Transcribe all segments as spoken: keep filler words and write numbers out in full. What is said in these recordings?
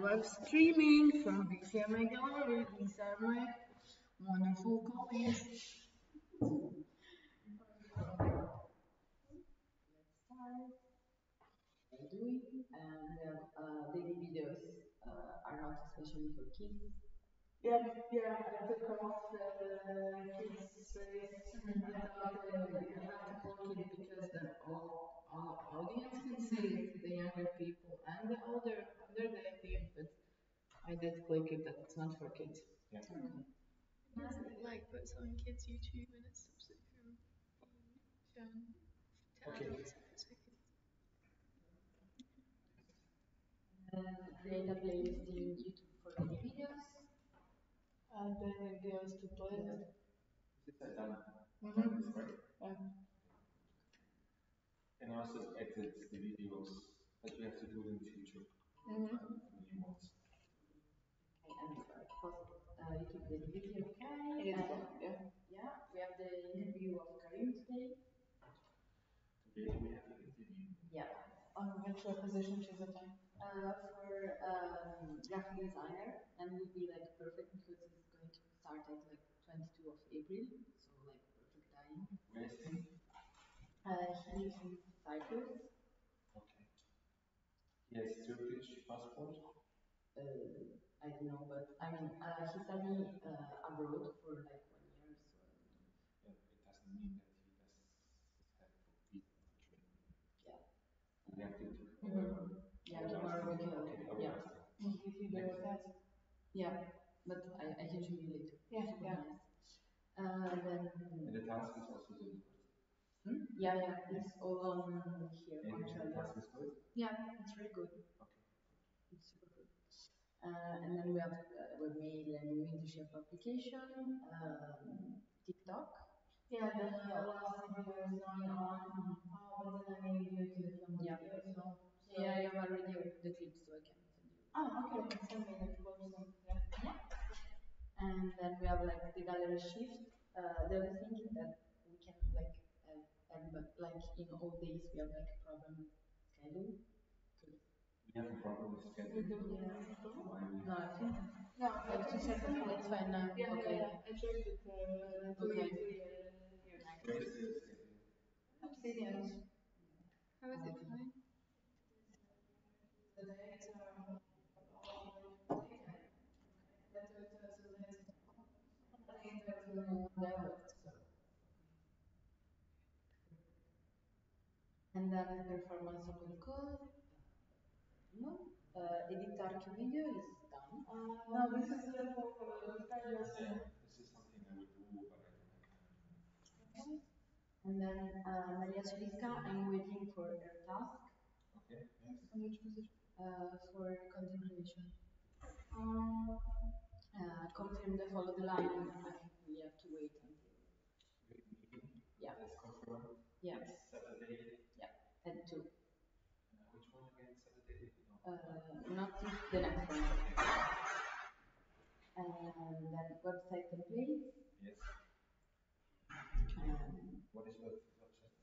live streaming from BcmA Gallery. These are my wonderful colleagues. Let's start. How are you doing? And we have uh, daily videos uh, are not especially for kids. Yeah, yeah, I took off the kids' face. I thought uh, you have to block it because the all, all audience can see it, the younger people and the older under the eighteen, but I did click it that it's not for kids. Yeah. Okay. It doesn't like puts on kids' YouTube and it stops it from being shown to Okay. adults if it's for kids. And create a playlist in YouTube for daily videos. And then it goes to playlist. Is it a done? Mm-hmm. Right? Yeah. And also edit the videos that we have to do in the future. Mm-hmm. The new ones. Okay, and uh, post uh, YouTube daily video. Okay. It's And, fun, yeah. yeah, we have the interview of Karim today. Today we have an interview. Yeah. On which uh, position she's applying? Uh, for um, graphic designer, and would be like perfect because it's going to start at like twenty-second of April, so like perfect time. Where is he? Uh, he lives in Cyprus. Okay. He has Turkish passport. Uh, I don't know, but I mean, uh, he studied uh, abroad for like one year, so. Yeah, it doesn't mean that he does have a visa to train. Yeah. We have to. Mm-hmm. Yeah, tomorrow we can. Okay, okay. Yeah. If you do that. Yeah, but I, I can show you later. Yeah, Super yeah. nice. Uh, then. And the task is also delivered. Hmm? Yeah, yeah, it's all on here. And on the Trello. task is good? Yeah, it's very good. Okay. It's super good. Uh, and then we have uh, webmail and new internship application, um, TikTok. Yeah, the last video is going on, uh, but then I need you to film the Yeah. video, so. so Yeah, I have already the clips, so I can send you. Oh, okay, send me the clips and, yeah. And then we have like the gallery shift. Uh, the other thing is that we can like have everybody, like in all days we have like a problem schedule. We have a problem with We scheduling. do. Why we No, I think No, I just said that. it's fine now. Yeah, Okay. yeah, yeah, I checked it, uh, to Okay. to your, your Where is the schedule? obsidians. How is it fine? The dates are all later. That was also later. Later to direct, so. And then performance of the code. No. Uh, edit arc video is done. Uh, no, this is the for uh, previous. Yeah, this is something I would do, but I don't have time. And then uh, Maria Celica, I'm waiting for her task. Okay. On which position? Uh, for content creation. Um, Uh, confirm the follow the line. I think we have to wait until. Great meeting. Yeah. Let's confirm. Yeah. Saturday. Yeah. At two. Uh, which one again? Saturday? No. Uh, not this, the next one. And then website templates. Yes. Um, What is web website?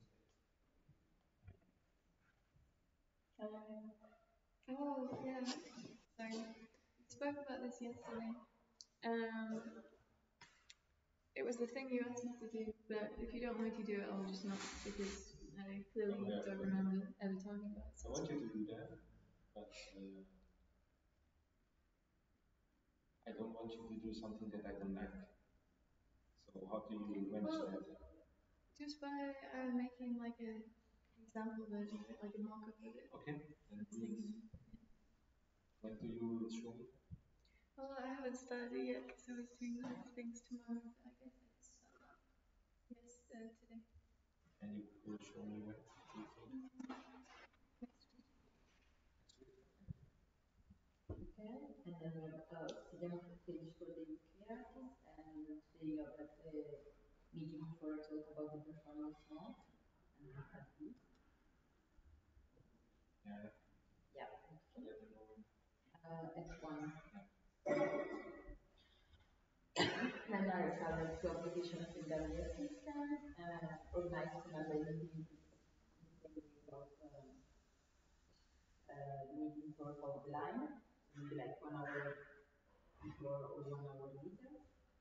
um, Oh, yeah. Sorry. We spoke about this yesterday. Um, it was the thing you asked me to do, but if you don't want me to do it, I'll just not, because I clearly Oh, yeah. don't remember ever talking about it. I want you to do that, but uh, I don't want you to do something that I don't like. So how do you manage Well, that? Just by uh, making like an example version of it, like a mock-up of it. Okay, and please, when do you show me? Well, I haven't started it yet because I was doing other things tomorrow, but I guess it's, uh, yes, uh, today. And you will show me when? Do you think? Next week. Okay, and then we have a second page for the U K artists, and today you have like the meeting for talk about the performance mode. And that's it. Yeah, Yeah. so let me know when. Uh, X one. Then I have two applications in the system, uh, organized another meeting about um, uh, meeting for follow the line. maybe like one hour before or one hour later.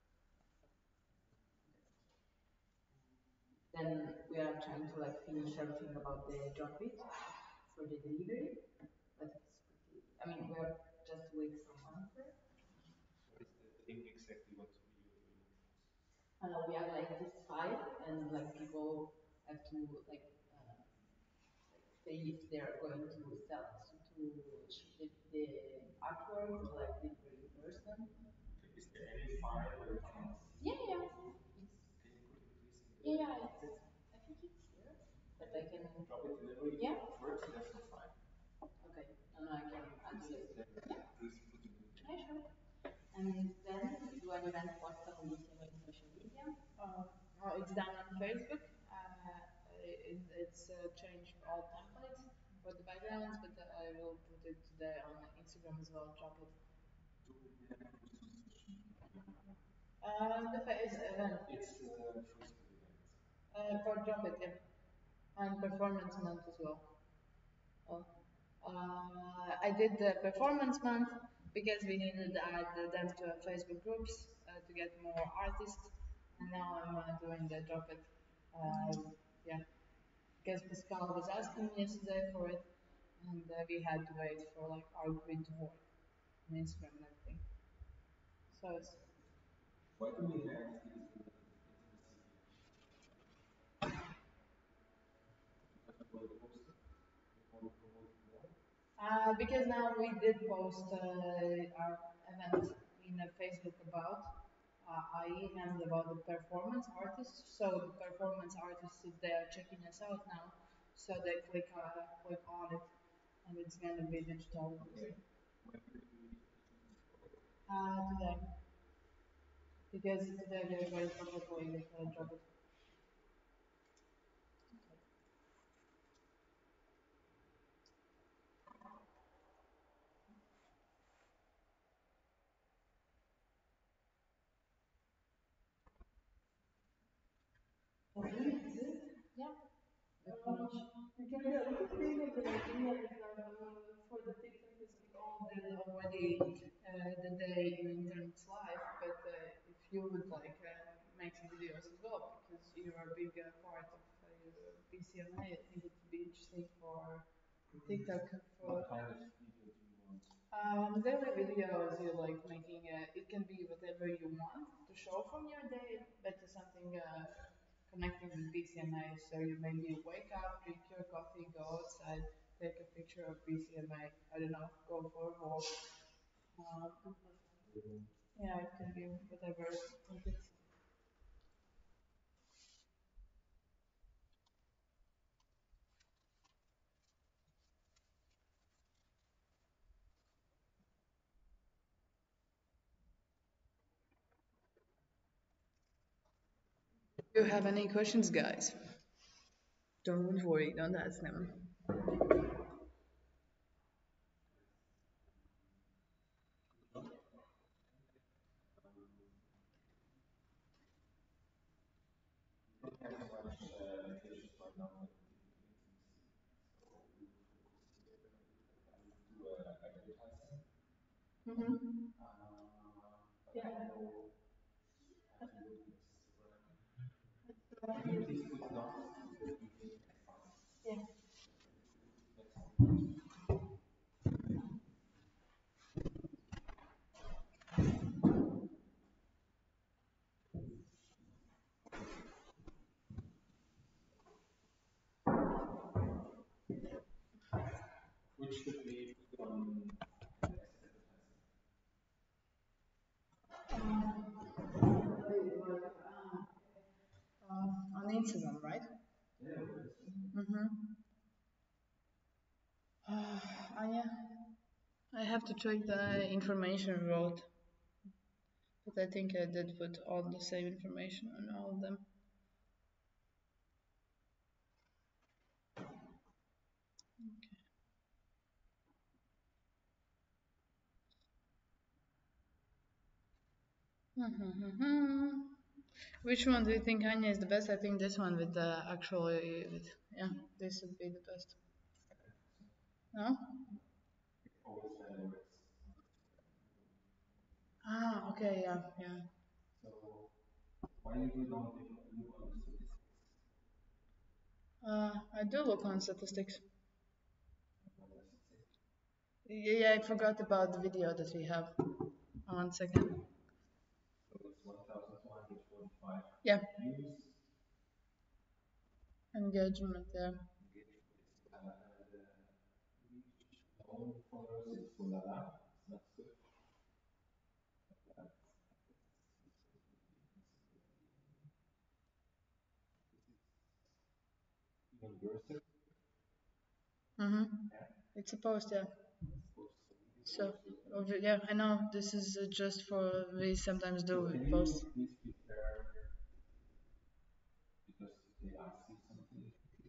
Then we are trying to like finish everything about the drop it for the delivery, but it's pretty. I mean, we are just waiting for some answer. What is the thing exactly what you you look for? Uh, we have like this file, and like people have to like uh, say if they are going to sell to, to ship the, the artwork or like deliver in person. Okay, is there any file where you can Yeah, yeah. It's, can you put it please in the yeah, yeah. It's, I think it's here, but I can. drop it delivery? Yeah. Works, there's no file. Okay. No, no, I can add Please, it. then, Yeah. please put it in the Yeah, sure. And then we do an event post on BcmA social media. Um, oh, it's done on Facebook. Uh, it, it's uh, changed all templates for the backgrounds, but uh, I will put it today on Instagram as well. Drop it. Do we then put it on social media? Uh, the face event. It's the first event. Uh, for drop it, yeah. And performance month as well. Oh. Uh, I did the performance month because we needed to add them to our Facebook groups uh, to get more artists. And now I'm uh, doing the drop it. Uh, yeah, because Pascal was asking me yesterday for it, and uh, we had to wait for like our grid to work on Instagram and everything. So it's Why do we have these uh, intimacy because we want to post it? We want to promote it more. uh, because now we did post uh, our event in uh, Facebook about uh, I E and about the performance artists. So the performance artists, if they are checking us out now, so they click uh, click on it, and it's gonna be digital. Okay. When did we put it? Uh, today, because today they're very publicly uh, drop it. Yeah. Um, because the other thing of the idea is that uh, for the TikTok is we all did already uh, the day in interns live, but uh, if you would like uh, make some videos as well, because you're a big uh, part of uh, BcmA, I think it would be interesting for TikTok. For What kind of video do you want? um, daily videos, you like making uh, it can be whatever you want to show from your day, but it's something uh, connecting with BcmA. So you maybe wake up, drink your coffee, go outside, take a picture of BcmA. I don't know, go for a walk. Um, yeah, it can be whatever. I think it's- If you have any questions, guys, don't worry, don't ask them. We don't have so much uh, vacations right now for the intimacy. So we will focus here a little bit. I will do uh, advertising. Mm-hmm. Uh, but Yeah. I know how to do Instagram. Can you please put not the meeting advice? Yeah. Next one. Which should we put on as advertising? Um, on Instagram, right? Yeah, Mm-hmm. Uh, Anya, I have to check the information wrote, but I think I did put all the same information on all of them. Mm-hmm. Which one do you think, Anya, is the best? I think this one with the actually, with, yeah, this would be the best. No? it always uh, works. okay, yeah, yeah. So why you don't look on the statistics? Uh, I do look on statistics. Yeah, yeah, I forgot about the video that we have. One second. So it's one thousand two hundred forty-five Yeah, views. engagement, yeah. Engagement is uh, and uh, reach known followers is full of that. That's good. That's even worse. Mm-hmm. Yeah. It's supposed, yeah. It's supposed to be So, over- yeah, I know this is uh, just for, we sometimes do So with can you posts. please be fair? Because they ask you something,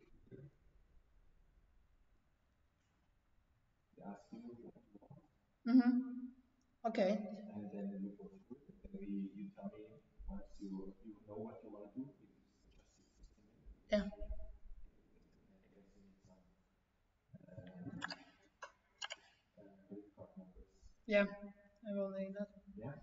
they ask you what you want, Mm-hmm. Okay. and then you go through it, and then we, you tell me once you you know what you want to do, you just adjust your system. Yeah. And I guess you need some uh, uh, credit card numbers. Yeah, I will need that. Yeah.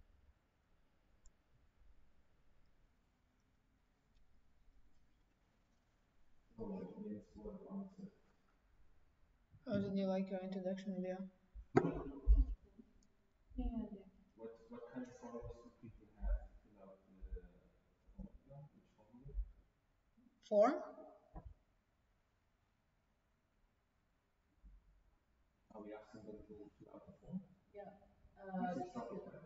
So yes, what answer? How did you like your introduction video? Yeah, yeah. What what kind of formulas do people have to fill out the formula? Which formula? Form? Are we asking them to fill out the form? Yeah. This Uh, is not the question.